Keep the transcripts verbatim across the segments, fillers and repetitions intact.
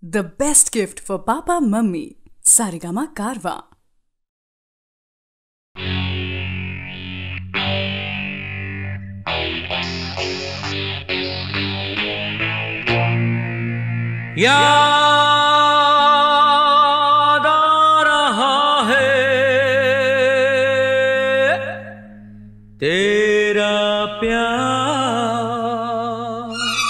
The best gift for Papa Mummy. Saregama Karwa. याद आ रहा है तेरा प्यार,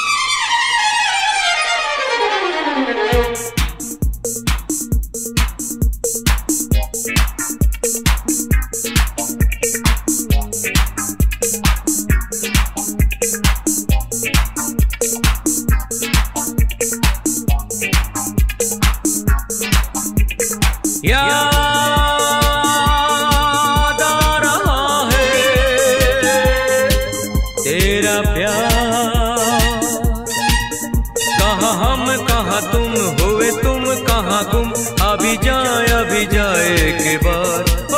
याद आ रहा है तेरा प्यार। कहाँ हम कहाँ तुम, हुए तुम कहाँ गुम, अभी जाए अभी जाए के बाद। ओ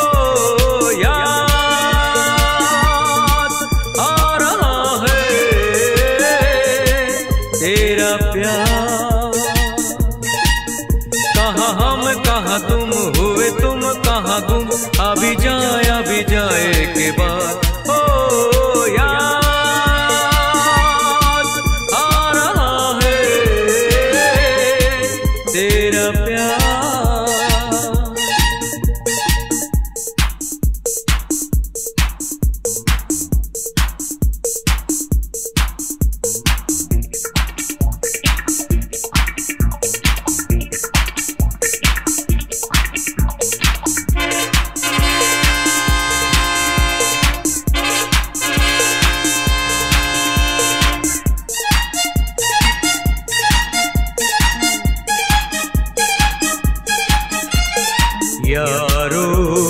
याद आ रहा है तेरा प्यार। कहाँ हम कहाँ तुम, हुए तुम कहाँ गुम, अभी जाए अभी जाए के बाद। ओ याद आ रहा है तेरा प्यार। यारो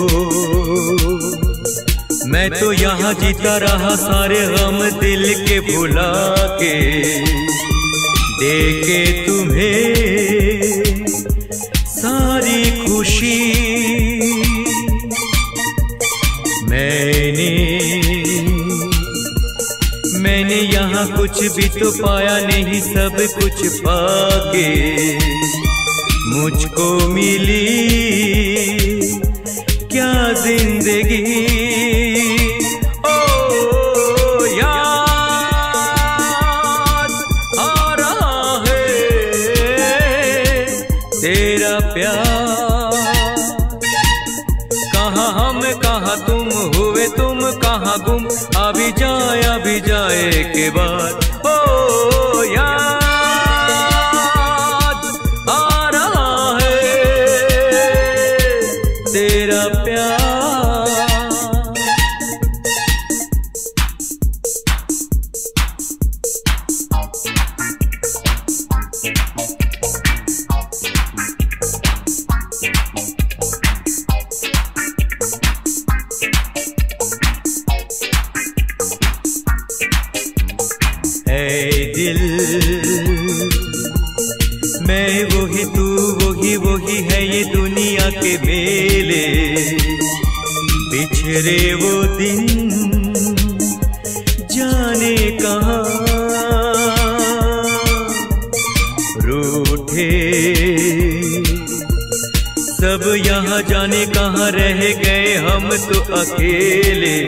मैं तो यहाँ जीता रहा सारे गम दिल के भुला के, देके तुम्हें सारी खुशी। मैंने मैंने यहाँ कुछ भी तो पाया नहीं, सब कुछ पाके मुझको मिली क्या जिंदगी। ओ याद आ रहा है तेरा प्यार। कहाँ हम कहाँ तुम, हुए तुम कहाँ गुम, अभी जाए अभी जाए के बाद। ओ याद आ रहा है तेरा प्यार। ऐ दिल मैं वही तू वही वही है ये दुनिया के मेले। बिछड़े वो दिन जाने कहाँ, रूठे सब यहाँ जाने कहाँ, रह गए हम तो अकेले।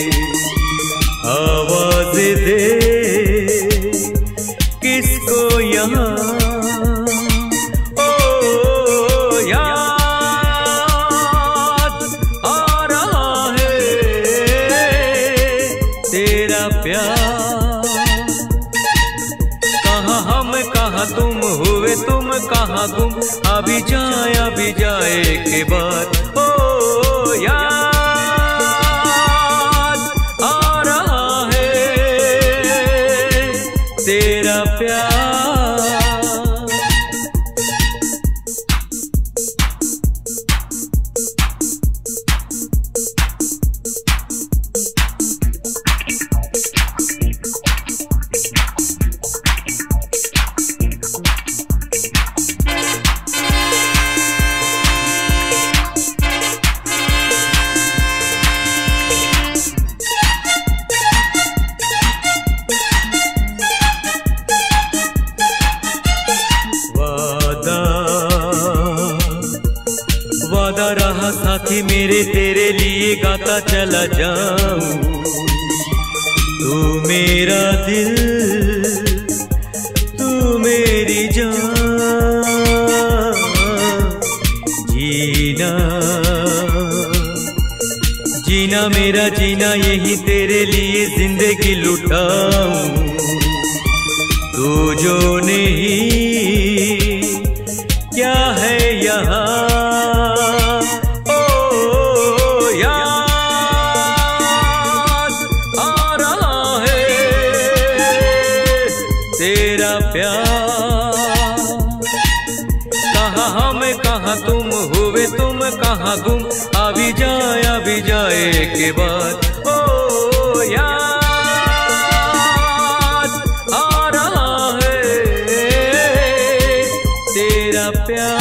आवाज दे किसको यहाँ। ओ याद आ रहा है तेरा प्यार। कहाँ हम कहाँ तुम, हुए तुम कहाँ गुम, अभी जाए अभी जाए के बाद। ओ याद आ रहा है तेरा प्यार। रहा साथी मेरे, तेरे लिए गाता चला जाऊं। तू मेरा दिल, तू मेरी जान, जीना जीना मेरा जीना यही तेरे लिए जिंदगी लुटाऊं। तू जो नहीं क्या है यहाँ, ओ याद आ रहा है तेरा प्यार। कहाँ हम कहाँ तुम, हुए तुम कहाँ गुम, अभी जाए अभी जाए के बाद, ओ याद आ रहा है तेरा प्यार।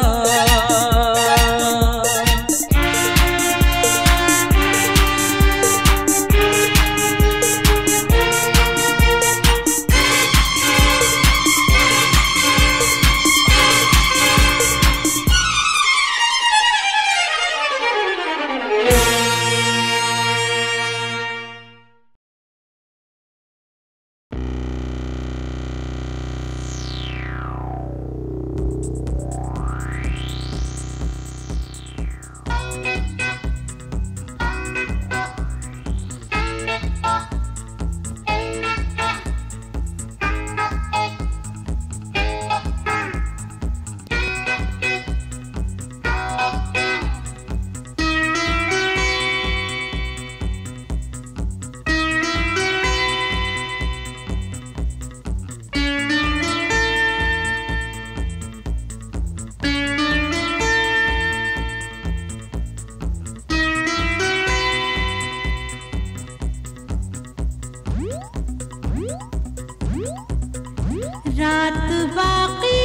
रात बाकी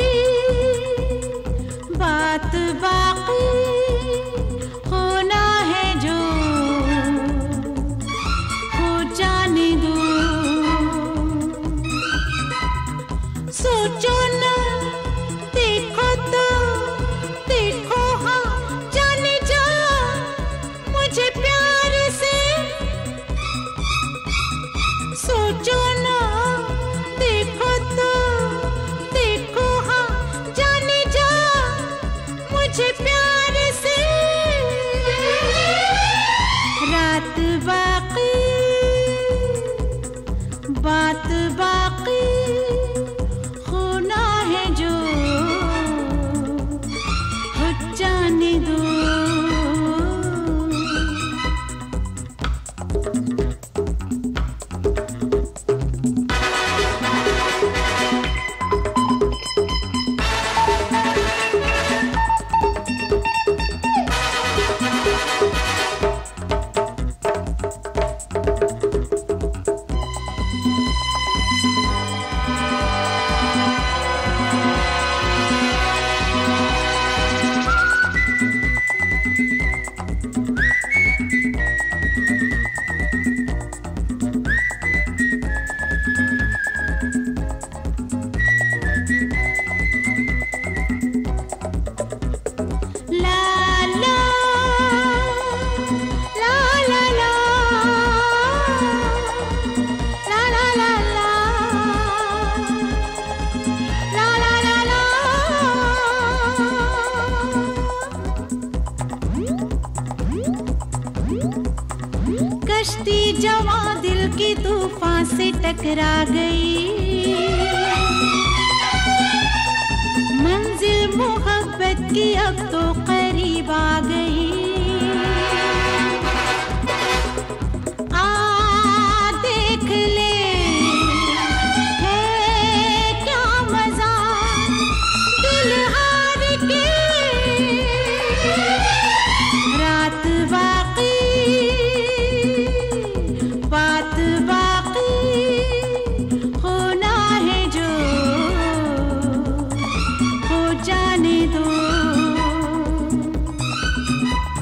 बात बाकी होना है जो हो जाने दो। सोचो ना देखो तो देखो, हाँ जाने जा मुझे प्यार से। सोचो ना देखो तो देखो, हाँ जाने जा मुझे प्यार से। रात बाकी बात बाकी होना है जो हो जाने दो। कश्ती जवां दिल की तूफान से टकरा गई, मंजिल मोहब्बत की अब तो करीब आ गई। आ देख ले है क्या मजा दिल हार के। रात बाकी बात बाकी होना है जो हो जाने दो।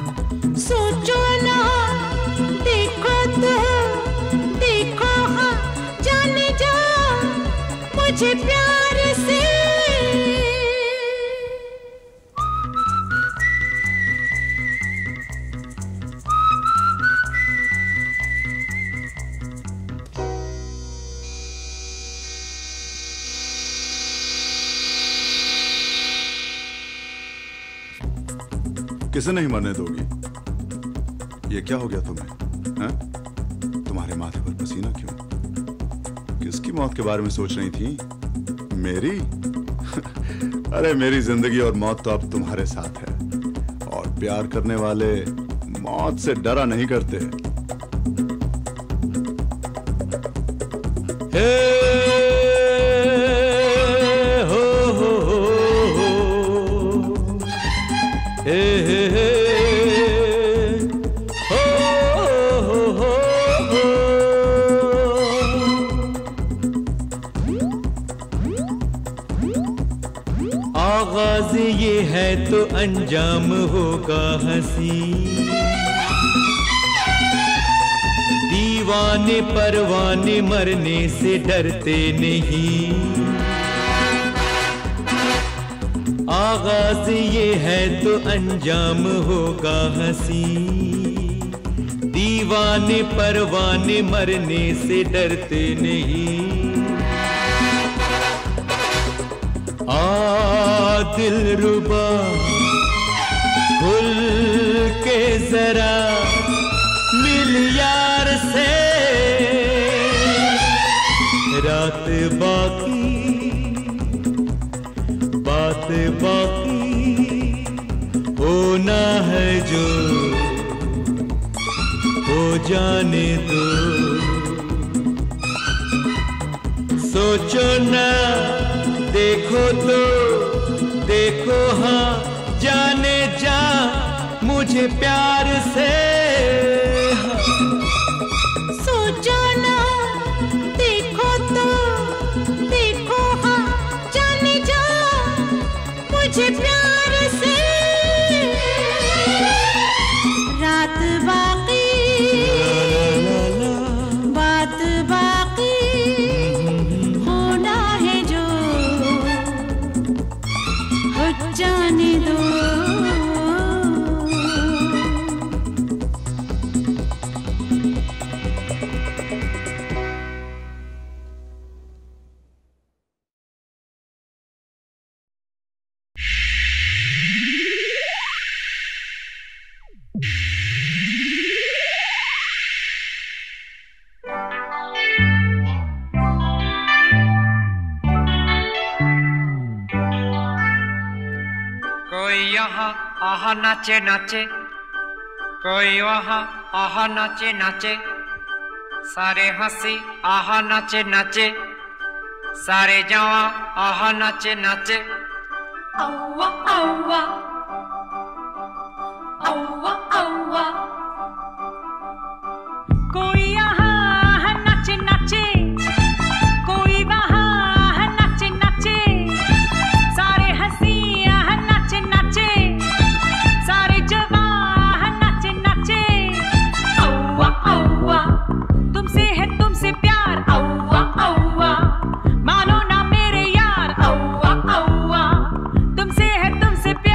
किसे नहीं मरने दोगी? ये क्या हो गया तुम्हें? हैं? तुम्हारे माथे पर पसीना क्यों? किसकी मौत के बारे में सोच रही थी? मेरी? अरे मेरी जिंदगी और मौत तो अब तुम्हारे साथ है, और प्यार करने वाले मौत से डरा नहीं करते। हे हो हो हो हे हे हे हो हो हो हो। आगाज ये है तो अंजाम होगा हंसी, दीवाने परवाने मरने से डरते नहीं। आगाज ये है तो अंजाम होगा हंसी, दीवाने परवाने मरने से डरते नहीं। आ दिलरुबा खुल के जरा मिल यार से, रात बाकी बात बाकी होना है जो हो जाने दो। सोचो ना देखो तो देखो हाँ जाने जा मुझे प्यार से। सोचो ना देखो तो देखो हाँ जाने जा मुझे प्यार से। रात बाकी बात बाकी होना है जो हो जाने दो। आहा नाचे नाचे, कोई वहाँ आहा नाचे नाचे, सारे हंसी आहा नाचे नाचे, सारे जवां आहा नाचे नाचे। औवा औवा औवा औवा, कोई यहाँ नाचे नाचे, कोई वहाँ नाचे नाचे, सारे हंसी यहाँ नाचे नाचे, सारे जवां नाचे नाचे। औवा औवा तुमसे है तुमसे प्यार, औवा औवा मानो ना मेरे यार, औवा औवा तुमसे है तुमसे प्यार।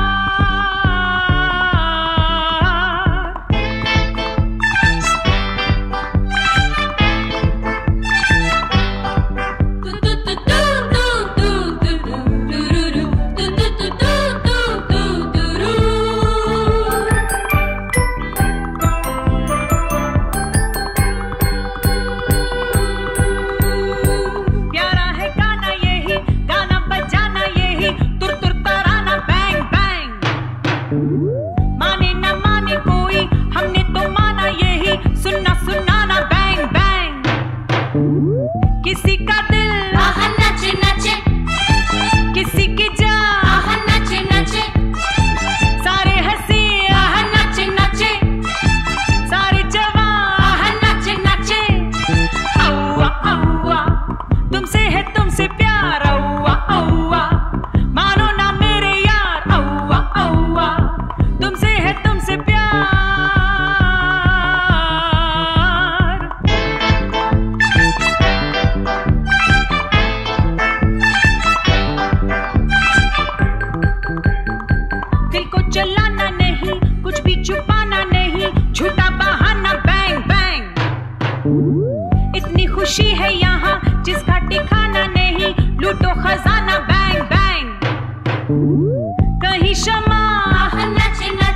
प्यारा है गाना यही, गाना बजाना यही, तुर तुर तराना बैंग बैंग। माने न माने कोई हमने तो माना यही, सुनना सुनाना बैंग बैंग। किसी का दिल आहा नाचे नाचे, किसी की जान आहा नाचे नाचे, सारे हंसी आहा नाचे नाचे, सारे जवां आहा नाचे नाचे। औवा औवा तुमसे है तुमसे प्यार, औवा औवा मानो ना मेरे यार, औवा औवा तुमसे है तुमसे प्यार। दिल को चलाना नहीं, कुछ भी छुपाना नहीं, झूठा बहाना बैंग बैंग। इतनी खुशी है यहाँ जिसका ठिकाना नहीं, लूटो खजाना बैंग बैंग। कहीं शमा आहा नाचे नाचे,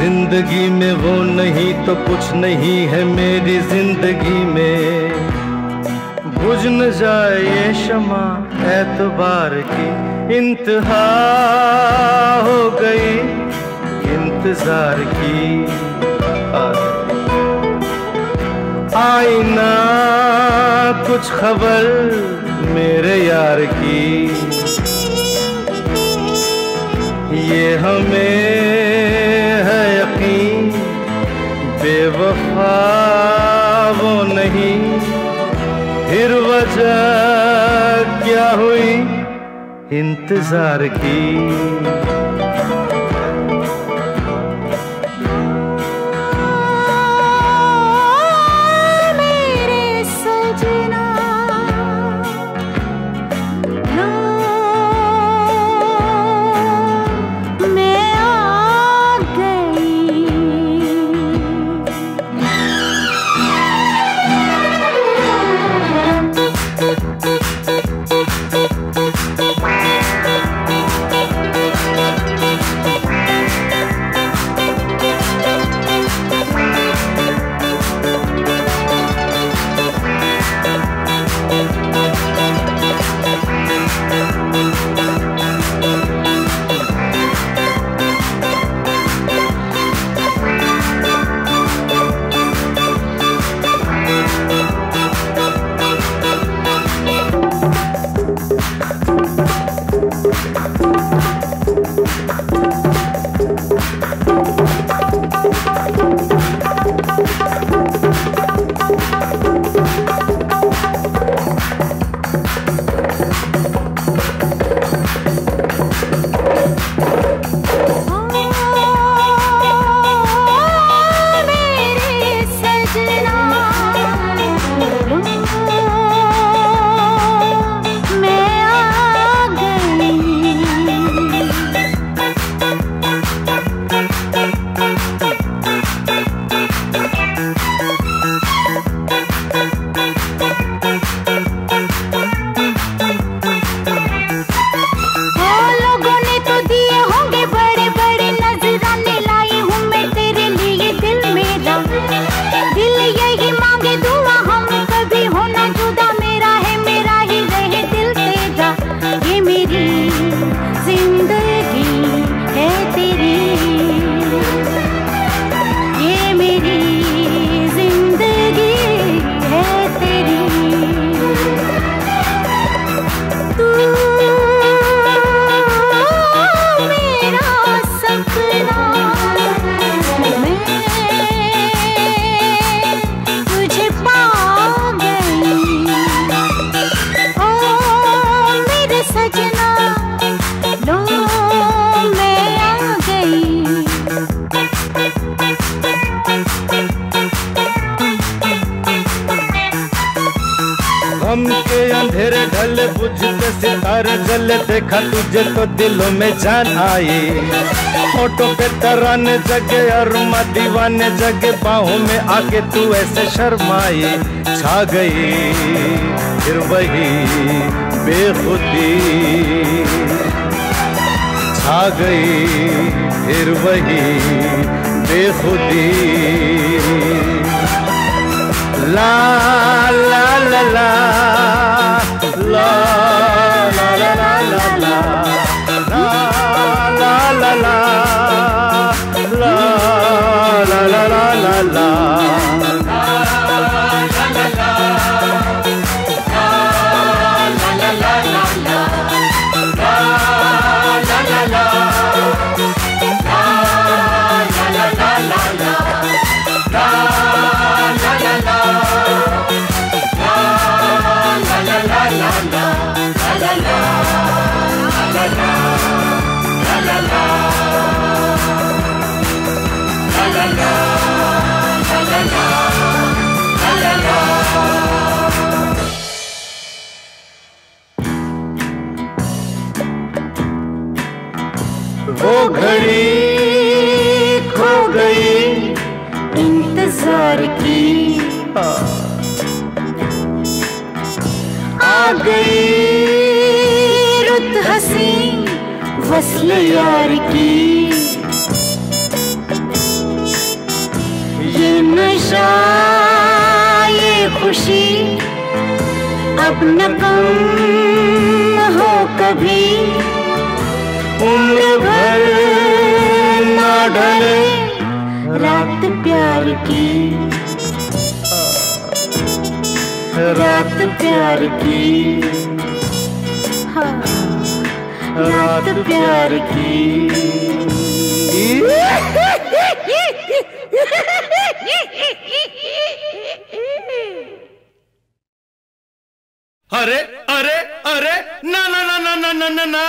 जिंदगी में वो नहीं तो कुछ नहीं है मेरी जिंदगी में। बुझ न जाए ये शमा एतबार की, इंतहा हो गई इंतजार की। आई ना कुछ खबर मेरे यार की, ये हमें है यकीन बेवफा वो नहीं। फिर वजह क्या हुई इंतजार की। देखा तुझे तो दिलों में जान आई, होठों पे तराने जगे अरुमा दीवाने जगे, बाहों में आके तू ऐसे शर्माई। छा गई फिर वही बेखुदी, छा गई फिर वही बेखुदी। ला ला ला ला ला वो घड़ी खो गई इंतजार की, आ गई रुत हसी वस्ल यार की। जाए खुशी अब न कम हो कभी, उम्र भर ना ढले रात प्यार की, रात प्यार की, हाँ रात प्यार की। अरे अरे अरे ना ना ना ना ना ना ना ना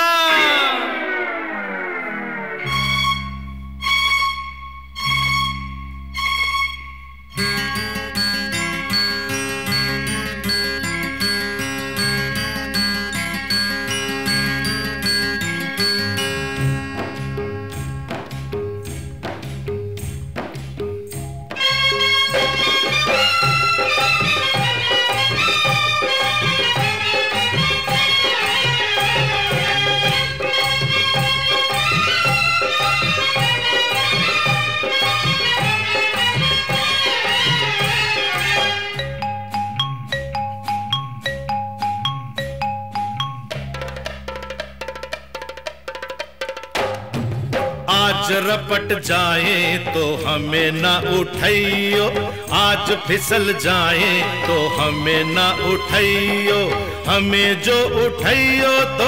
आज रपट जाए तो हमें ना उठाइयो, आज फिसल जाए तो हमें ना उठाइयो, हमें जो उठाइयो तो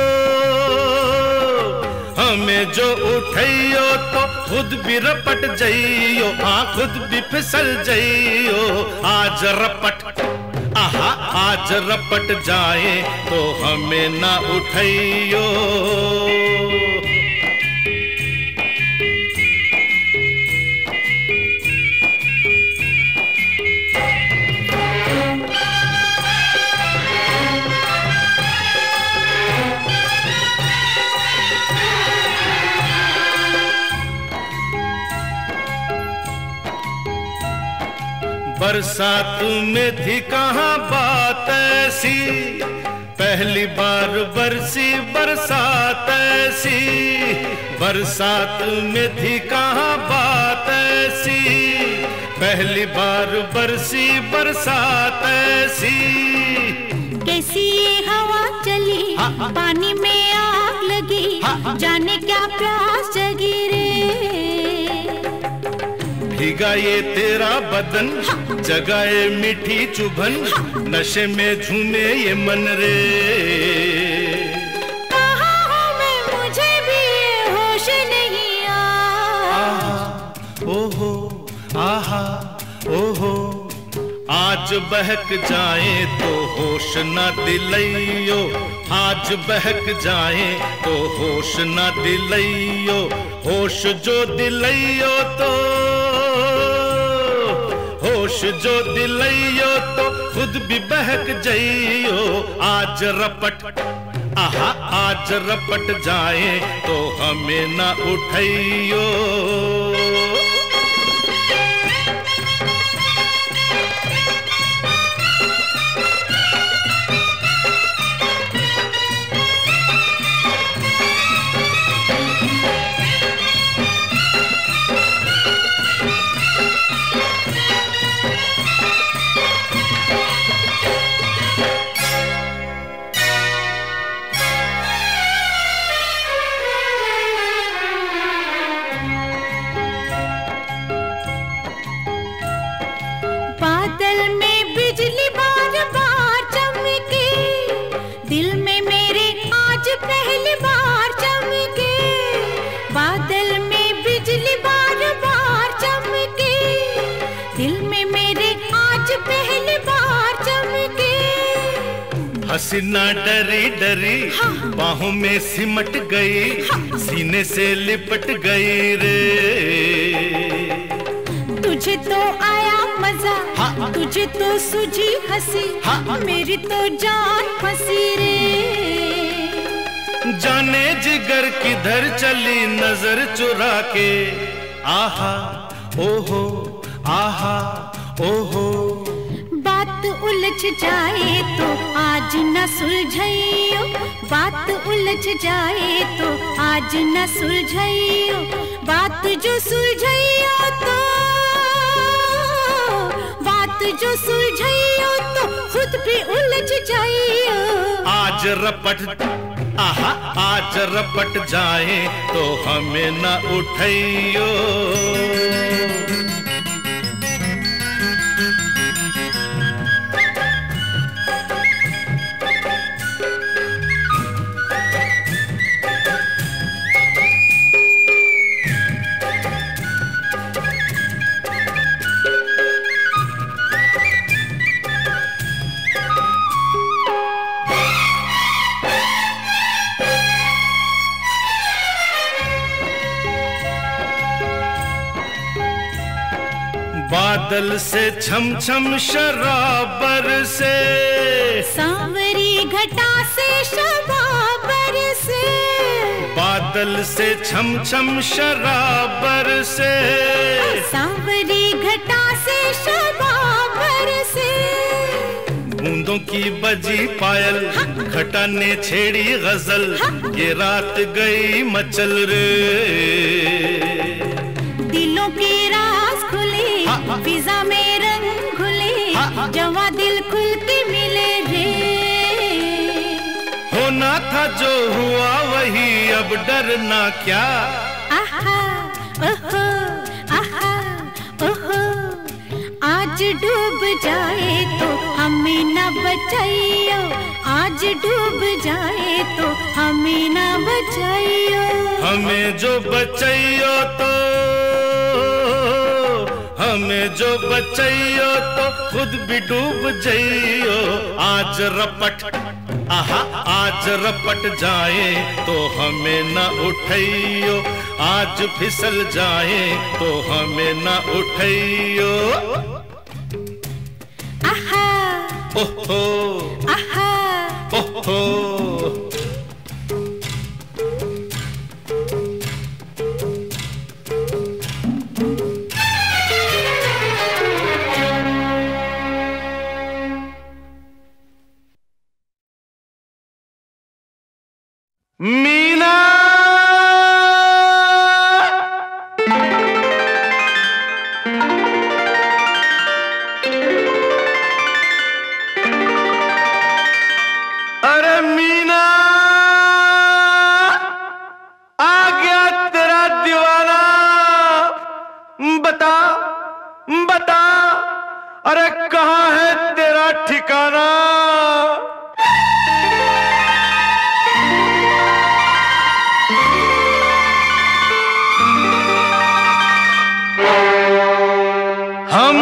हमें जो उठाइयो तो खुद भी रपट जाइयो, हाँ खुद भी फिसल जाइयो। आज रपट आहा आज रपट जाए तो हमें ना उठाइयो। बरसात में थी कहाँ बात ऐसी, पहली बार बरसी बरसात ऐसी, बरसात में थी कहाँ बात ऐसी, पहली बार बरसी बरसात ऐसी। कैसी ये हवा चली, पानी में आग लगी, जाने क्या प्यास जगी रे। भीगा ये तेरा बदन, जगाए मीठी चुभन, नशे में झूमे ये मन रे। कहाँ हूँ मैं, मुझे भी ये होश नहीं आ। ओहो आहा ओहो, आज बहक जाए तो होश न दिलइयो, आज बहक जाए तो होश न दिलइयो, होश जो दिलइयो तो होश जो दिलइयो तो खुद भी बहक जाइयो। आज रपट आहा आज रपट जाए तो हमें न उठाइयो। बादल में बिजली बार बार चमके, दिल में मेरे आज पहली बार चमके। बादल में बिजली बार बार चमके, दिल में मेरे आज पहली बार चमके। हसीना डरी डरी बाहों में सिमट गई, सीने से लिपट गई रे। तुझे तो आया मजा, तुझे तो सूझी हंसी, मेरी तो जान फंसी रे। जाने जिगर किधर चली नजर चुरा के, आहा ओहो आहा ओहो। बात उलझ जाए तो आज न सुलझाइयो, बात उलझ जाए तो आज न सुलझाइयो, बात जो सुलझाइयो तो जो सुलझाइयो तो खुद भी उलझ जाइयो। आज रपट आहा आज रपट जाए तो हमें न उठाइयो। बादल से छम छम शराबर से, सांवरी घटा से शबाबर से। बादल से छम छम शराबर से, सांवरी घटा से शबाबर से। बूंदों की बजी पायल, घटा ने छेड़ी गजल, ये रात गई मचल रे। दिलों के राज खुले, फिजा में रंग घुले, जवा दिल खुल के मिले रे। होना था जो हुआ वही, अब डरना क्या। आहा ओहो आहा ओहो, आज डूब जाए तो हमें न बचाइयो। आज डूब जाए तो हमें न बचाइयो। हमें जो बचाइयो तो हमें जो बचाइयो तो खुद भी डूब जाइयो। आज रपट आहा आज रपट जाए तो हमें न उठाइयो। आज फिसल जाए तो हमें न उठाइयो। आहा ओहो आहा ओहो। मीना अरे मीना आ गया तेरा दीवाना। बता बता अरे कहाँ है तेरा ठिकाना। हम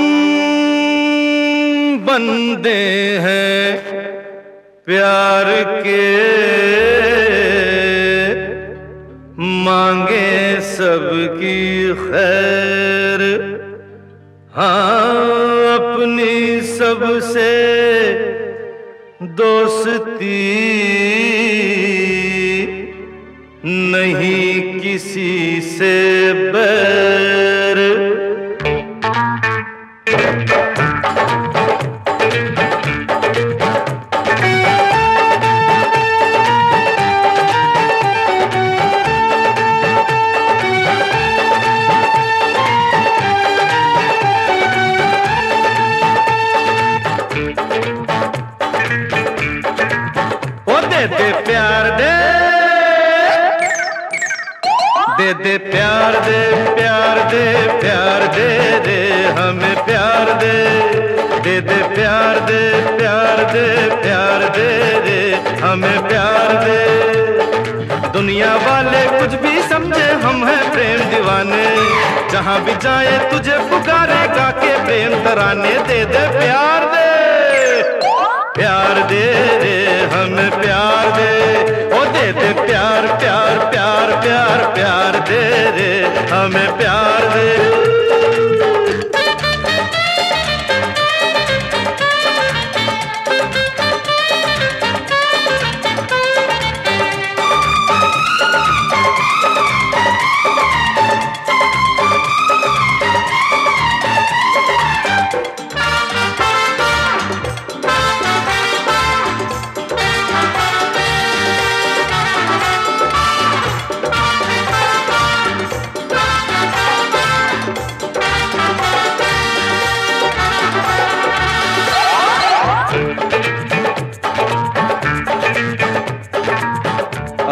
बंदे हैं प्यार के, मांगे सबकी खैर। हाँ अपनी सबसे दोस्ती, नहीं किसी से बैर। दे दे प्यार दे दे दे प्यार दे प्यार दे प्यार दे दे हमें प्यार दे। दे दे प्यार दे प्यार दे प्यार दे दे हमें प्यार दे। दुनिया वाले कुछ भी समझे हम हैं प्रेम दीवाने, जहाँ भी जाए तुझे पुकारे गा के प्रेम तराने। दे दे प्यार दे प्यार दे रे हमें प्यार दे। ओ दे दे प्यार प्यार प्यार प्यार प्यार दे रे हमें प्यार दे।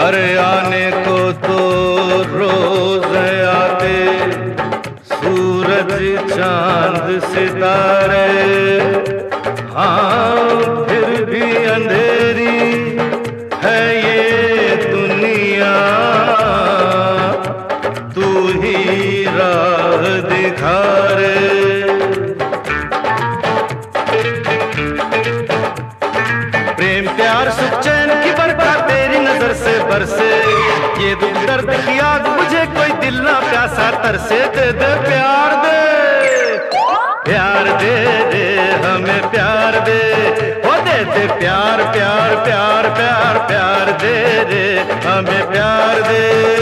अरे आने को तो रोज आते सूरज चांद सितारे, हाँ फिर भी अंधेरी है ये दुनिया, तू ही राह दिखा रे। प्रेम प्यार सुख चैन की बरखा तेरी नजर से बरसे, ये दुख दर्द की आग मुझे कोई दिल ना प्यासा तरसे। दे दे प्यार दे, प्यार दे दे हमें प्यार दे, ओ दे दे प्यार प्यार प्यार प्यार प्यार दे दे हमें प्यार दे।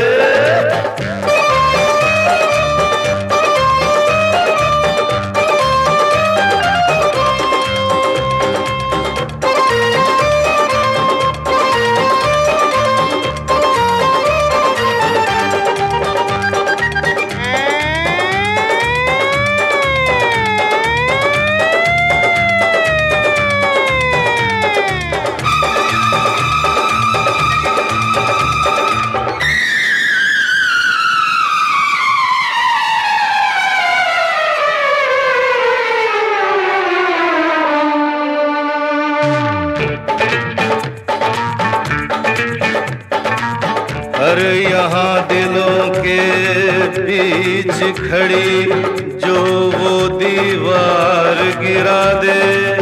अरे यहाँ दिलों के बीच खड़ी जो वो दीवार गिरा दे,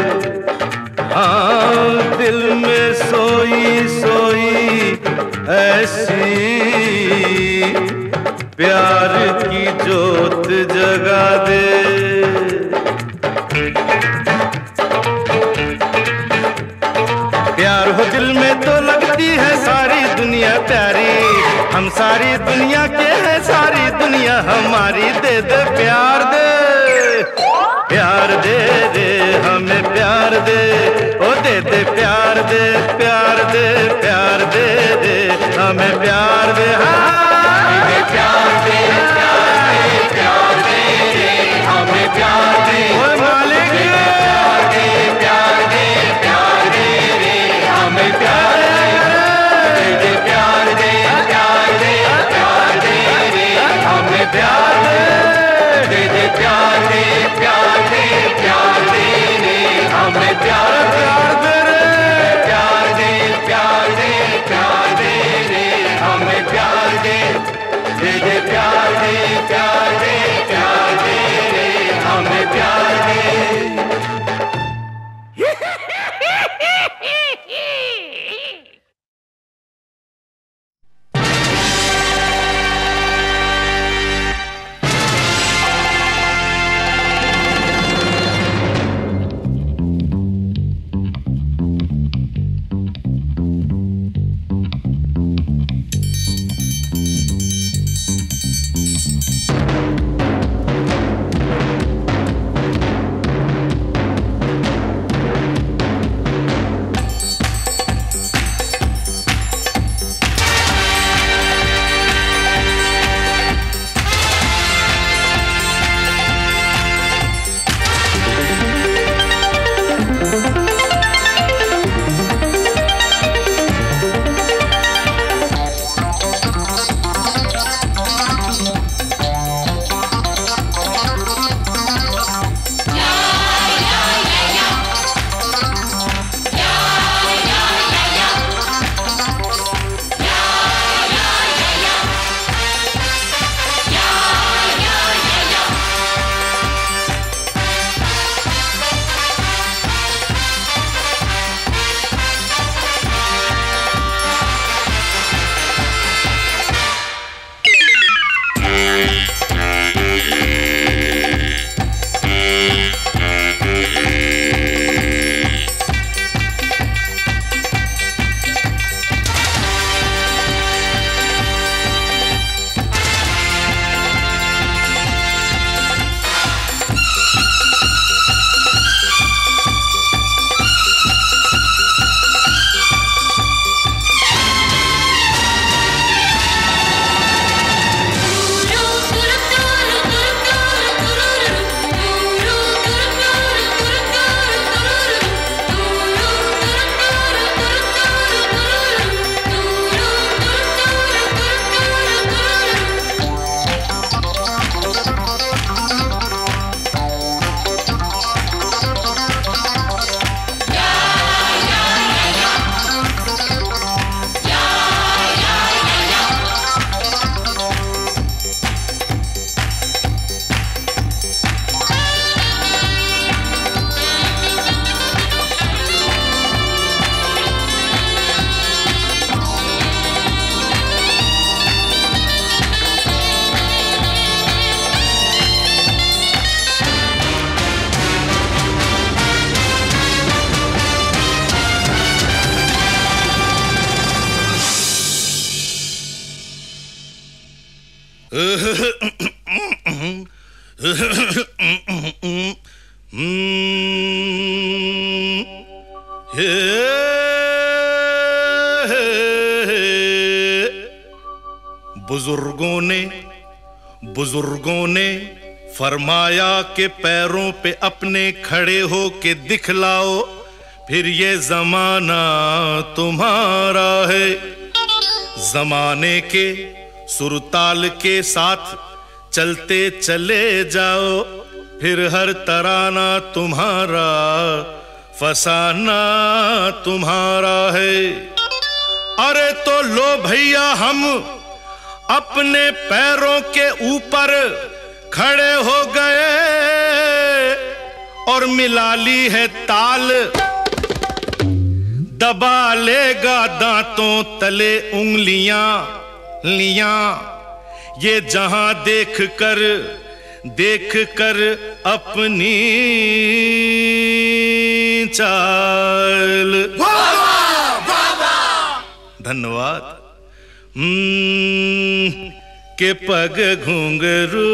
हाँ दिल में सोई सोई ऐसी प्यार की जोत जगा दे। प्यार हो दिल में तो लगती है सारी दुनिया प्यारी, हम सारी दुनिया के हैं सारी दुनिया हमारी। दे दे प्यार दे, प्यार दे दे हमें प्यार दे, ओ दे दे प्यार दे प्यार दे प्यार दे दे हमें प्यार दे। हाँ प्यार दे प्यार दे प्यार दे हमें प्यार दे, ओ मालिक प्यार दे प्यार दे प्यार दे हमें प्यार दे, प्यार दे प्यार दे प्यार दे हमें प्यार दे, दे दे प्यार दे प्यार दे प्यार दे हमें प्यार प्यार दे प्यार दे प्यार दे प्यार दे हमें प्यार दे, दे दे प्यार दे प्यार दे प्यार दे हमें प्यार। बुजुर्गों ने बुजुर्गों ने फरमाया कि पैरों पे अपने खड़े हो के दिखलाओ, फिर ये जमाना तुम्हारा है। जमाने के सुरताल के साथ चलते चले जाओ, फिर हर तराना तुम्हारा, फसाना तुम्हारा है। अरे तो लो भैया हम अपने पैरों के ऊपर खड़े हो गए और मिला ली है ताल। दबा लेगा दांतों तले उंगलियां लियां, ये जहां देख कर देख कर अपनी चाल। धन्यवाद। हम्म के पग घुंघरू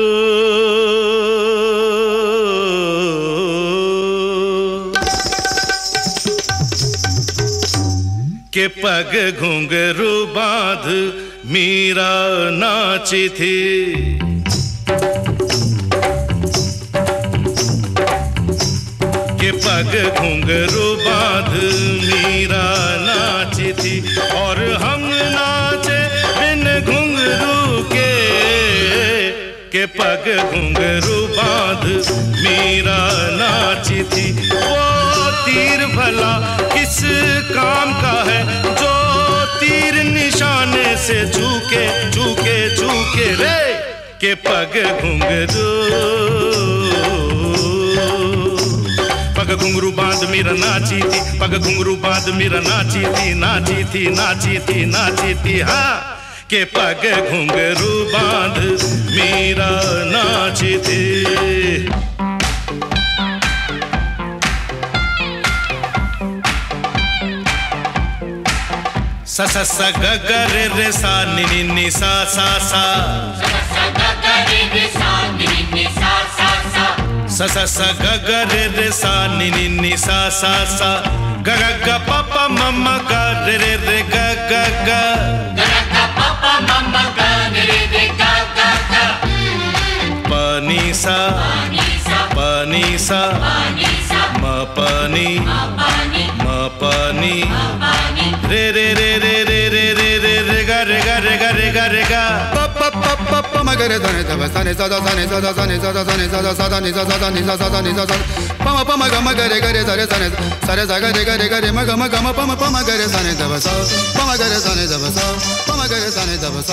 के पग घुंघरू बांध मीरा नाची थी। के पग घुंघरू बांध मीरा नाची थी और हम नाचे बिन घुंघरू के। के पग घुंघरू बांध मीरा नाची थी। वो तीर भला किस काम का है जो तीर निशाने से झुके झुके झुके रे। के पग घुंघरू पग घुंघरू बांध मीरा नाची थी, पग घुंघरू बांध मीरा नाची थी, नाची थी नाची थी नाची थी। हाँ के पग घुंघरू बांध मीरा नाची थी। सा सा सा ग ग रे रे सा नि नि नि सा सा सा। सा सा सा ग ग रे रे सा नि नि नि सा सा सा। ग ग ग प प म म ग रे रे रे ग ग ग। ग ग प प म म ग रे रे रे ग ग ग। प नि सा प नि सा म प नि म प नि रे रे रे रे रे रे रे रे रे ग रे ग रे ग रे ग रे ग। प प प प प म ग रे ध ने ध सा ने सा ध सा ने सा ध सा ने सा ध सा ने सा ध सा ध नि सा सा ध नि सा सा ध नि सा सा। प म प म ग म ग रे ग रे सा रे सा ने सा रे सा ग रे ग रे ग रे म ग म ग म प म प म ग रे सा ने ध सा। प म ग रे सा ने ध सा प म ग रे सा ने ध सा।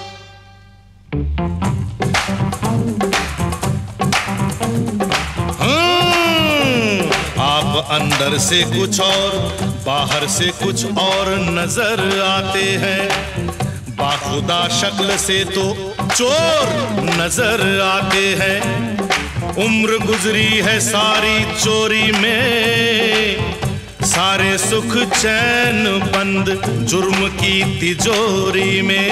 आप अंदर से कुछ और बाहर से कुछ और नजर आते हैं। बाखुदा शक्ल से तो चोर नजर आते हैं। उम्र गुजरी है सारी चोरी में, सारे सुख चैन बंद जुर्म की तिजोरी में।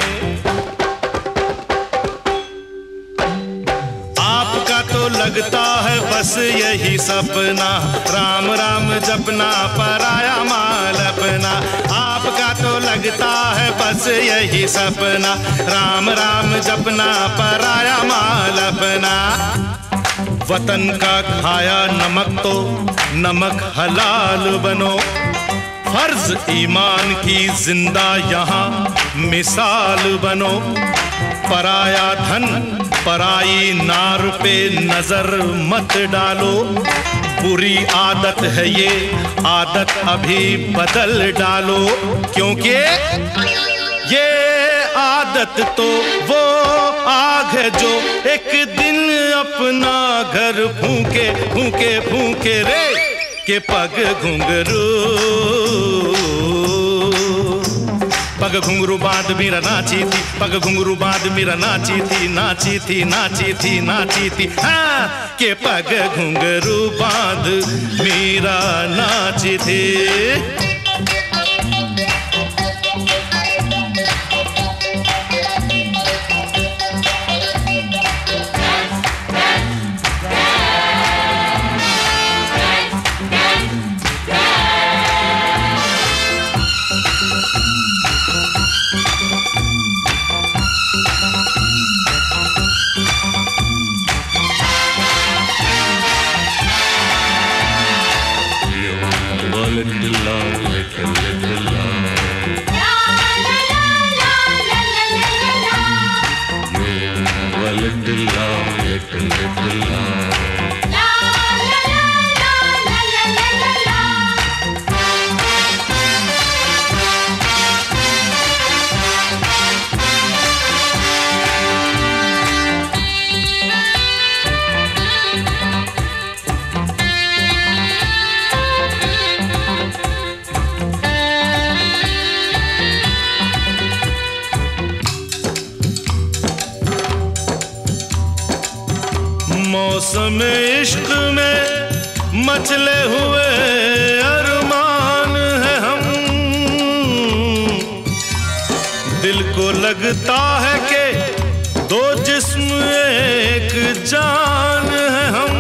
आपका तो लगता है बस यही सपना, राम राम जपना पराया माल अपना। आपका तो लगता है बस यही सपना, राम राम जपना पराया माल अपना। वतन का खाया नमक तो नमक हलाल बनो, फर्ज ईमान की जिंदा यहाँ मिसाल बनो। पराया धन पराई नार पे नजर मत डालो, बुरी आदत है ये आदत अभी बदल डालो। क्योंकि ये आदत तो वो आग है जो एक दिन अपना घर फूके फूके फूके रे। के पग घुंघरू पग घुंघरू बांध मीरा नाची थी, पग घुंघरू बांध मीरा नाची थी, नाची थी नाची थी नाची थी। हाँ के पग घुंघरू बांध मीरा नाची थी। love, little little love. You a little love, little little love. मौसम इश्क में मचले हुए अरमान है हम, दिल को लगता है कि दो जिस्म एक जान है हम।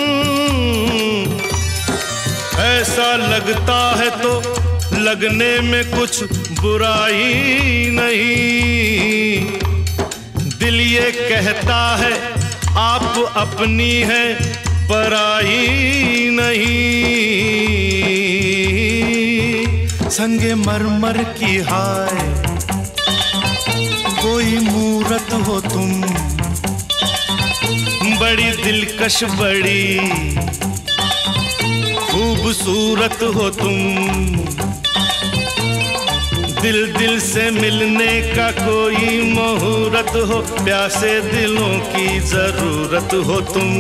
ऐसा लगता है तो लगने में कुछ बुराई नहीं, दिल ये कहता है आप अपनी है पराई नहीं। संगे मरमर की हाय कोई मूरत हो तुम, बड़ी दिलकश बड़ी खूबसूरत हो तुम। दिल दिल से मिलने का कोई मुहूर्त हो, प्यासे दिलों की जरूरत हो तुम।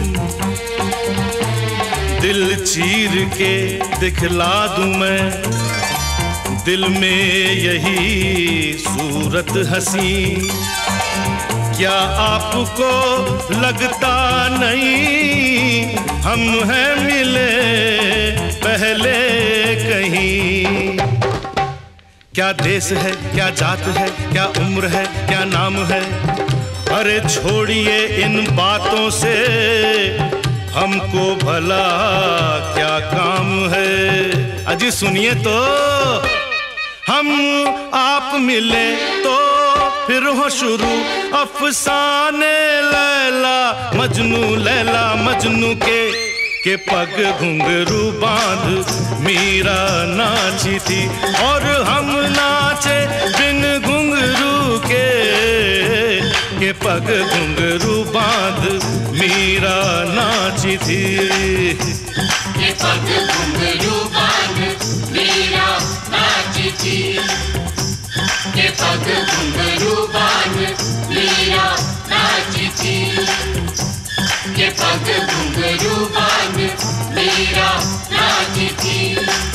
दिल चीर के दिखला दूं मैं दिल में यही सूरत हसी, क्या आपको लगता नहीं हम हैं मिले पहले कहीं। क्या देश है, क्या जात है, क्या उम्र है, क्या नाम है, अरे छोड़िए इन बातों से, हमको भला क्या काम है। अजी सुनिए तो, हम आप मिले तो फिर हो शुरू अफसाने लैला मजनू, लैला मजनू के के पग घुंघरू बांध मीरा नाची थी, और हम नाचे बिन घुंघरू के के पग घुंघरू बांध मीरा नाची थी। के पग घुंघरू बांध मीरा नाची थी, के पग घुंघरू बांध मीरा नाची थी, के पग घुंघरू बांध मीरा नाची थी।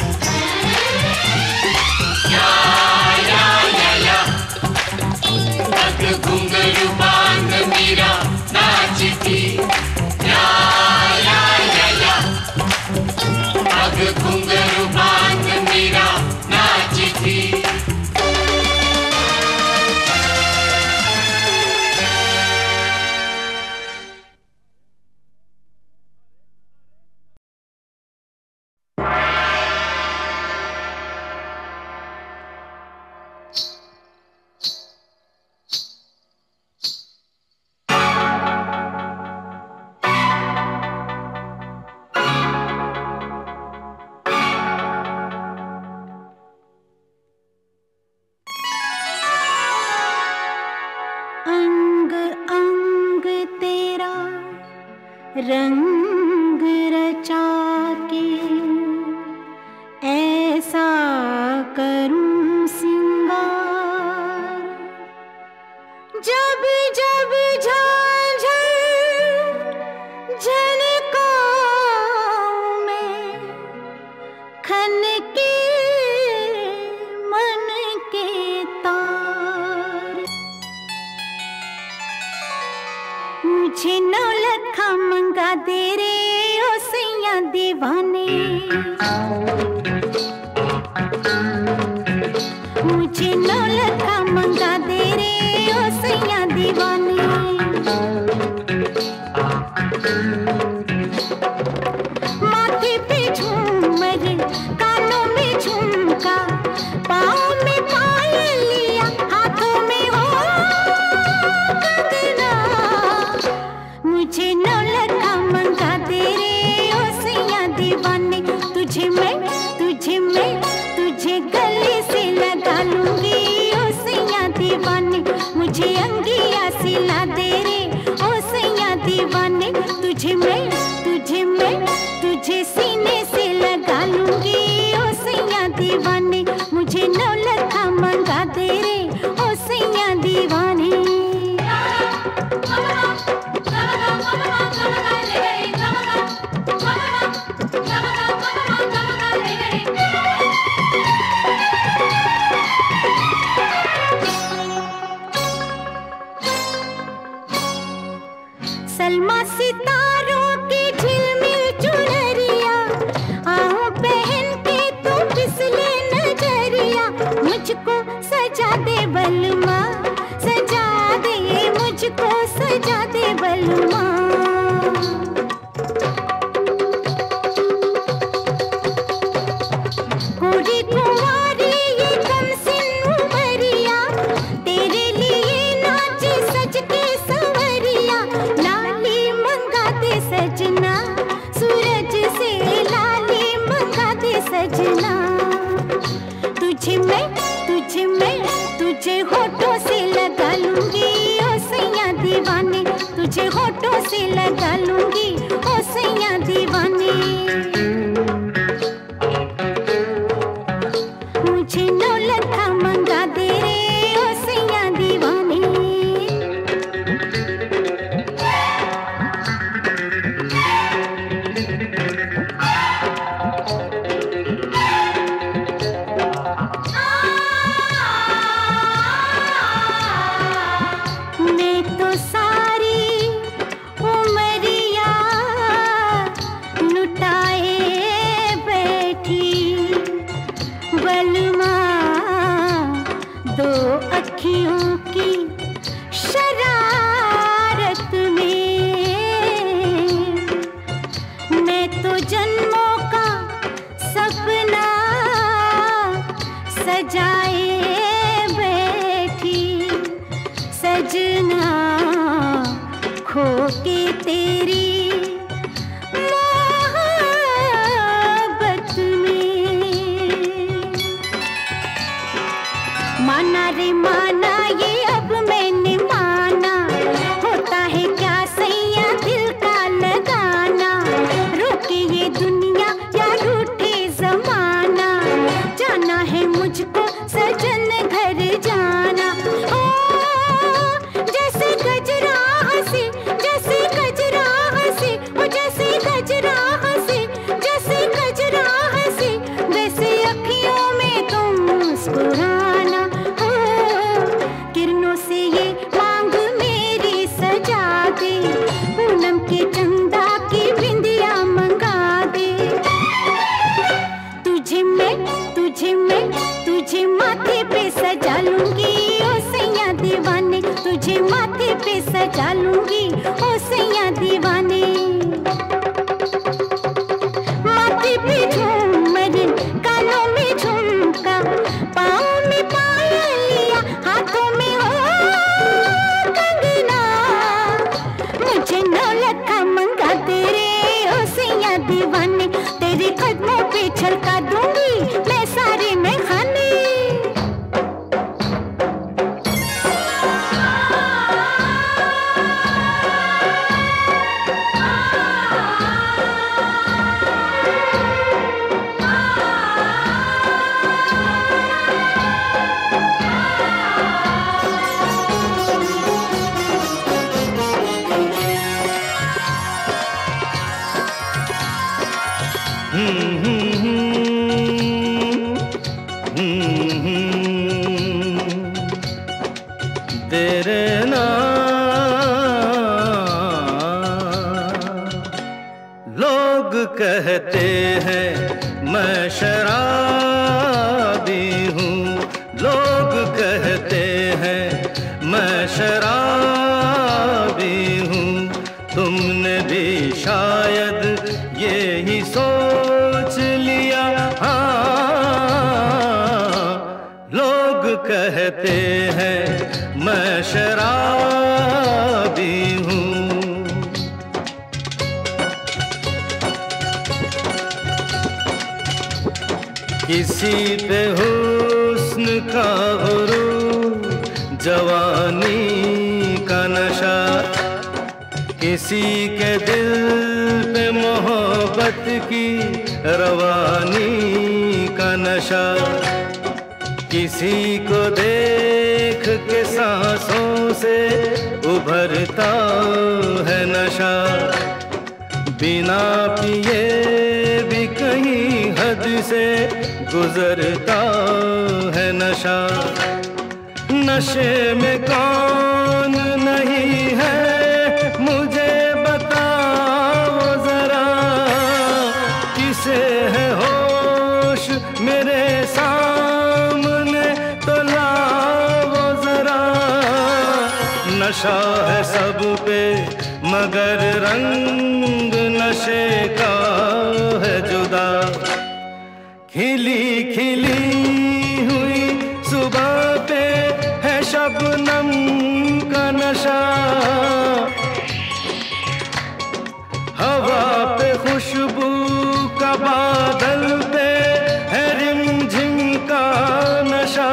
या या या या पग घुंघरू बांध मीरा नाची थी, या या या या पग घुंघरू बांध मीरा नाची थी। रंग रचा के ऐसा करूं सिंगार, जब जब झांझर झनकाऊं मैं, खन के मन के तार। मुझे नौलखा मंगा दे रे ओ सैया दीवाने, मुझे नौलखा मंगा दे रे ओ सैया दीवाने। दीवाने, मुझे नौ लखा मंगा दे रे ओ सैया दीवाने। सलमा सितारों की झिलमिल चुनरिया, आओ पहन के तू फिसले नजरिया, मुझको सजा दे बलमा, सजा दे मुझको सजा दे बलमा। गोरी कुंवारी ये कमसिन उमरिया, तेरे लिए नाचे सज के संवरिया, लाली मंगा दे सजना, सूरज से लाली मंगा दे सजना। तुझे मैं तुझे मैं तुझे होठों से लगा लूंगी ओ सैया दीवाने, तुझे होठों से लगा लूंगी ओ सैया दीवाने। मुझे नौ लखा मंगा दे रे ओ सैया दीवाने। मैं तो सारी उमरिया लुटाए बैठी, बलमा दो अखियों की शरारत में, मैं तो जन्मों का सपना सजाए बैठी, सजना खो के तेरी मोहब्बत में। माना रे माना ये अब मैंने माना, होता है क्या सैया दिल का लगाना, रोके ये दुनिया या रूठे जमाना, जाना है मुझको सजन घर जाना। ओ जैसे गजरा हंसे, जैसे गजरा हंसे, ओ जैसे गजरा हंसे, जैसे गजरा हंसे, वैसे अखियों में तुम मुस्कुराना। ओ किरणों से ये मांग मेरी सजा दे, पूनम के चंदा की बिंदिया मंगा दे। तुझे मैं तुझे मैं तुझे माथे पे सजा लूंगी ओ सैया दीवाने, तुझे माथे पे सजा लूंगी ओ सैया दीवाने। माथे पे झूमर, कानों में झुमका, पाँव में पायलिया, हाथों में हो कंगना, मुझे नौ लखा मंगा दे रे ओ सैया दीवाने, तेरे कदमों पे छलका दूंगी मैं सारे में खाने। तेरे नाम लोग कहते हैं मैं शराबी हूँ, लोग कहते हैं मैं शराबी हूँ, तुमने भी शायद यही सोच लिया। हाँ लोग कहते हैं मैं शराबी हूँ। किसी पे हुस्न का गुरूर, जवानी का नशा, किसी के दिल पे मोहब्बत की रवानी का नशा, किसी को देख के सांसों से उभरता है नशा, बिना पिए भी कहीं हद से गुजरता है नशा। नशे में कौन नहीं है मुझे बताओ जरा, किसे है होश मेरे सामने तो लाओ जरा। नशा है सब पे मगर रंग नशे का है जुदा, खिली खिली हुई सुबह पे है शबनम का नशा, हवा पे खुशबू का बादल पे है रिमझिम का नशा।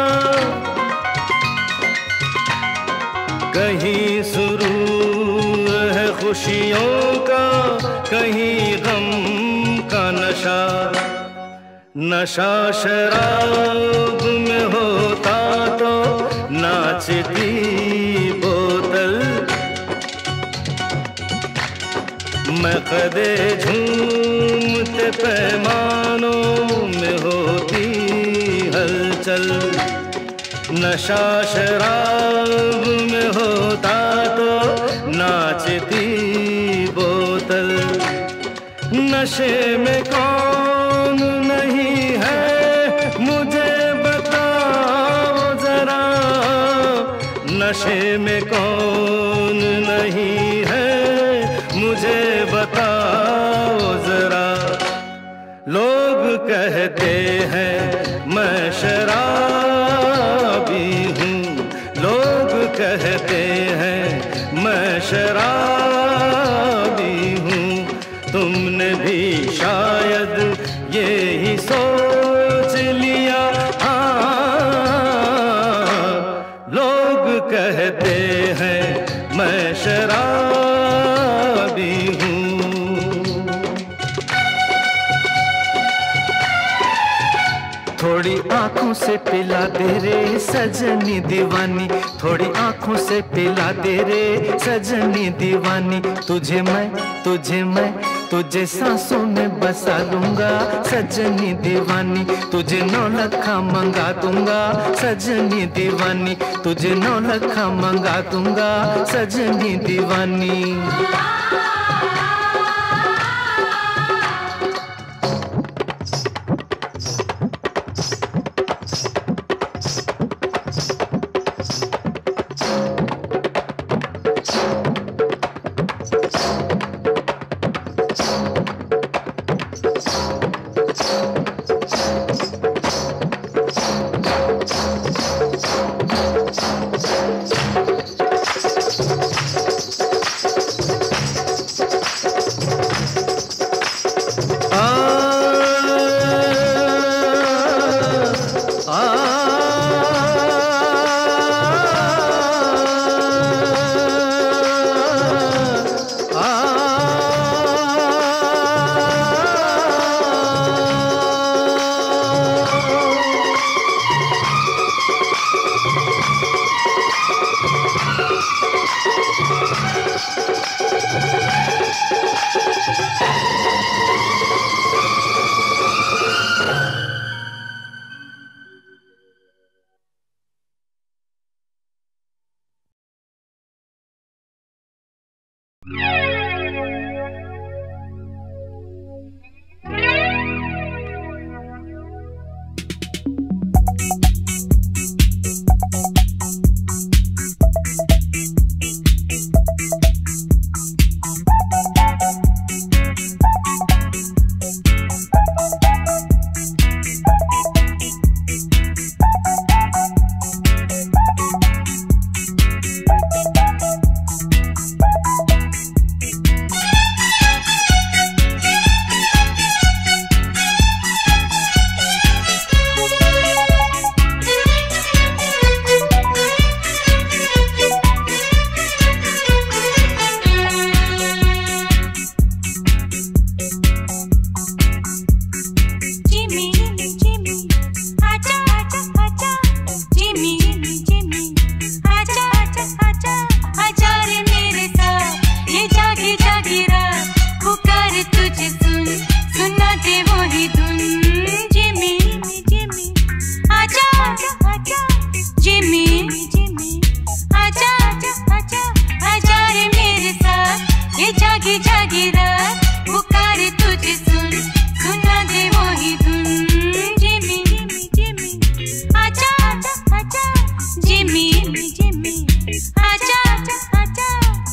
कहीं सुरूर है खुशियों का, कहीं गम का नशा। नशा शराब में होता तो नाचती बोतल, मैं कदे झूमते पैमानों में होती हलचल। नशा शराब में होता तो नाचती बोतल, नशे में कौन नहीं है मुझे बताओ जरा, नशे में कौन नहीं है मुझे बताओ जरा। लोग कहते हैं मैं शराबी हूँ, लोग कहते हैं मैं शराबी हूँ, तुमने भी शायद यही सोच लिया। हाँ, लोग कहते हैं मैं शराबी हूँ। थोड़ी आंखों से पिला दे रे सजनी दीवानी, थोड़ी आंखों से पिला दे रे सजनी दीवानी। तुझे मैं तुझे मैं तुझे सांसों में बसा लूंगा सजनी दीवानी, तुझे नौ लखा मंगा दूंगा सजनी दीवानी, तुझे नौ लखा मंगा दूंगा सजनी दीवानी। आजा आजा आजा जिमी जिमी आजा आजा आजा आजा रे मेरे साथ ये जागी जागी रात पुकार तुझे सुन सुना दे वही धुन जिमी जिमी आजा आजा आजा जिमी जिमी आजा आजा आजा आजा रे मेरे साथ ये जागी जागी रात पुकार तुझे सुन सुना दे वही धुन जिमी जिमी आजा आजा आजा जिमी जिमी आजा आजा आजा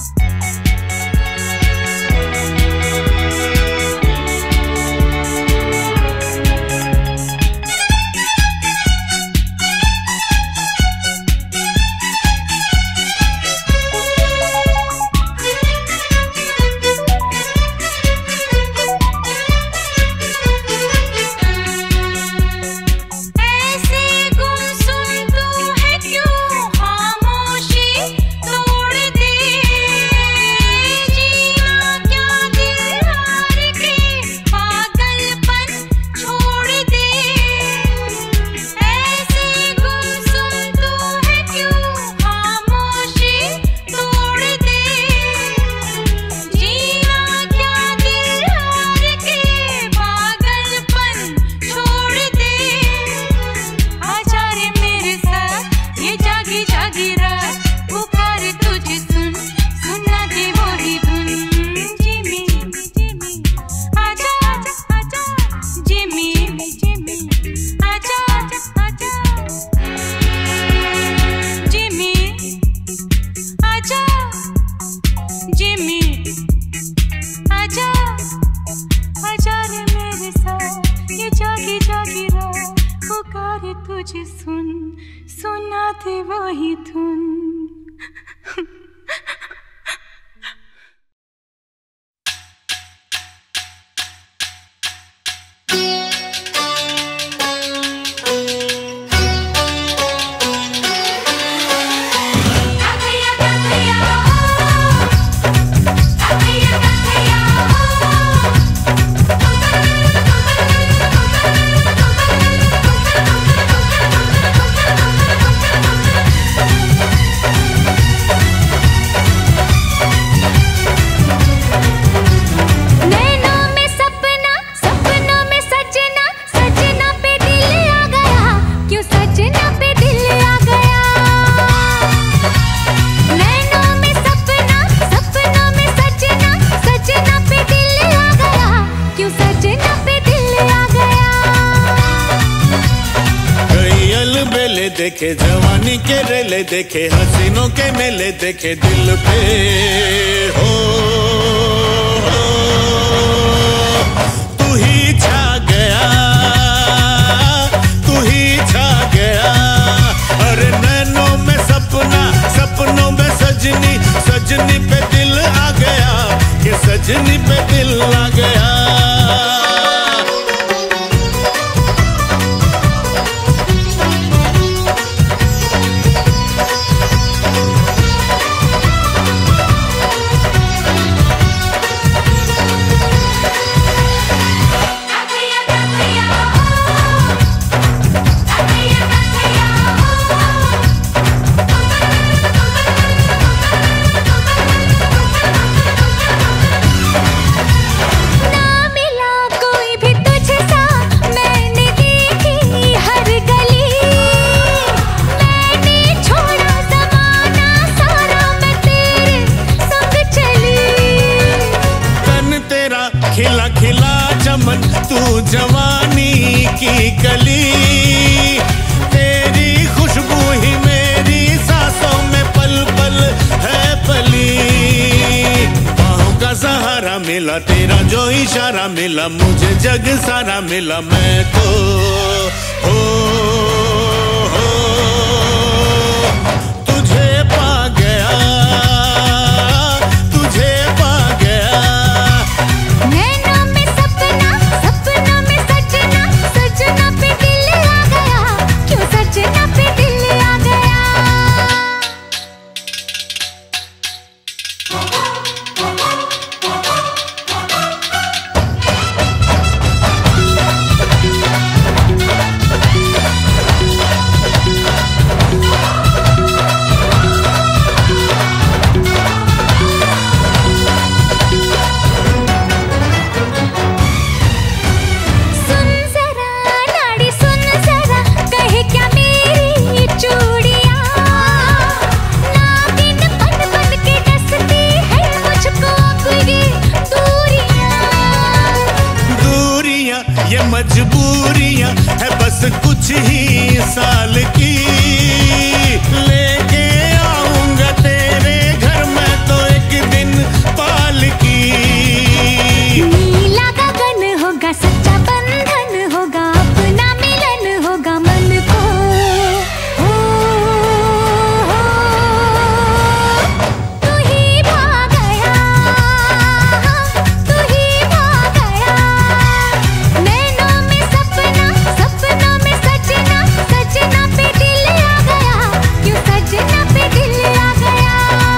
तुझे सुन सुना दे वही धुन देखे जवानी के रेले देखे हसीनों के मेले देखे दिल पे हो, हो तू ही छा गया तू ही छा गया अरे नैनों में सपना सपनों में सजनी सजनी पे दिल आ गया कि सजनी पे दिल आ गया खिला खिला चमन तू जवानी की कली तेरी खुशबू ही मेरी सांसों में पल पल है पली बाहों का सहारा मिला तेरा जो इशारा मिला मुझे जग सारा मिला मैं तो हो, हो तुझे पा गया तुझे पा गया Oh साल की लेके आऊंगा तेरे घर में तो एक दिन पालकी। नीला गगन होगा, सच्चा बंधन होगा, अपना मिलन होगा मन को। हो, हो, तू ही भाग गया, तू ही भाग गया। नैनों में सपना, सपनों में सजना, सजना पे दिल आ गया, क्यों सजना पे दिल आ गया।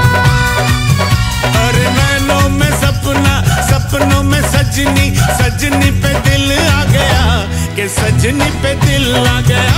अरे नैनों में सपना, सपनों में सजनी, सजनी पे दिल आ गया, कि सजनी पे दिल आ गया।